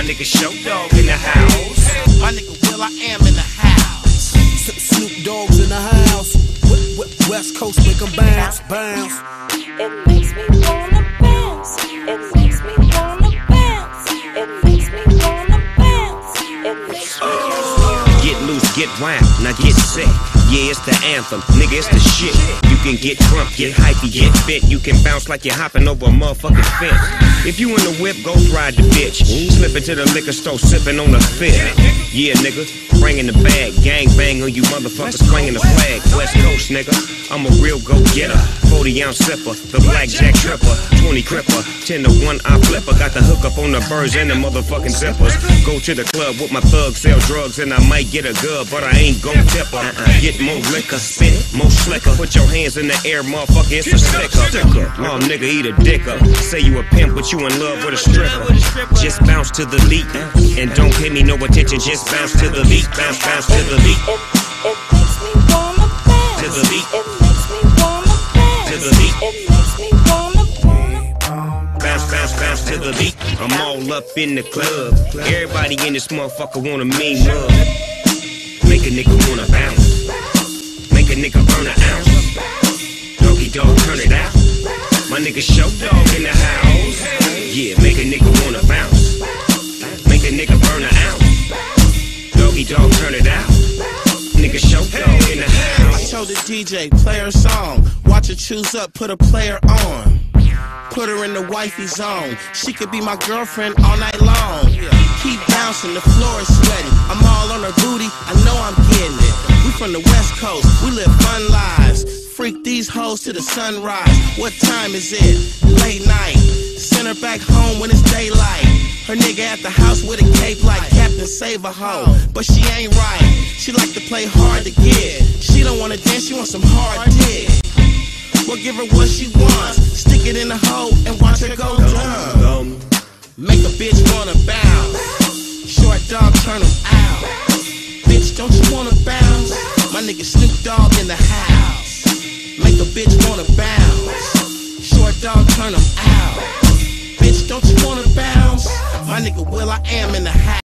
nigga Show Dog in the house. My nigga Will, I am in the house. Snoop Dogg's in the house. West Coast make 'em bounce, bounce. It makes me wanna bounce. It makes me wanna bounce. It makes me wanna bounce. It makes me wanna Get loose, get wild, now get sick. Yeah, it's the anthem, nigga, it's the shit. You can get drunk, get hypey, get fit. You can bounce like you're hopping over a motherfucking fence. If you in the whip, go ride the bitch. Slip into the liquor store, sipping on a fit. Yeah, nigga, bringing the bag. Gang bang on you motherfuckers, clanging the flag. West Coast, nigga, I'm a real go-getter. 40-ounce sipper, the blackjack tripper. 20 cripper, 10 to 1 I flipper. Got the hook up on the birds and the motherfucking zippers. Go to the club with my thugs, sell drugs, and I might get a gub, but I ain't gon' tip her. Get more liquor, spit it, more slicker. Put your hands in the air, motherfucker, it's a sticker. Oh, nigga, eat a dick up. Say you a pimp, but you in love with a stripper. Just bounce to the beat, and don't pay me no attention. Just bounce to the beat, bounce, bounce to the beat. It makes me wanna bounce. To the beat. It makes me wanna bounce. To the beat. It makes me wanna Bounce, bounce, bounce to the beat. I'm all up in the club. Everybody in this motherfucker want a mean mug. Make a nigga wanna bounce. Make a nigga burn an ounce. Doggy dog, turn it out. My nigga Show Dog in the house. Yeah, make a nigga wanna bounce. Make a nigga burn an ounce. Doggy dog, turn it out. Nigga Show Dog in the house. I told the DJ, play her song. Watch her choose up, put a player on. Put her in the wifey zone. She could be my girlfriend all night long. Keep bouncing, the floor is sweating. I'm all on her booty, I know I'm getting it. We from the West Coast, we live fun lives. Freak these hoes to the sunrise. What time is it? Late night. Send her back home when it's daylight. Her nigga at the house with a cape like Captain Save-A-Ho. But she ain't right. She like to play hard to get. She don't wanna dance, she wants some hard dick. Well, give her what she wants. Stick it in the hole and watch her go dumb. Make a bitch wanna bounce. Short dog, turn him out. Bitch, don't you wanna bounce? My nigga Snoop Dogg in the house. Make a bitch wanna bounce. Short dog, turn him out. Bitch, don't you wanna bounce? My nigga Will, I am in the house.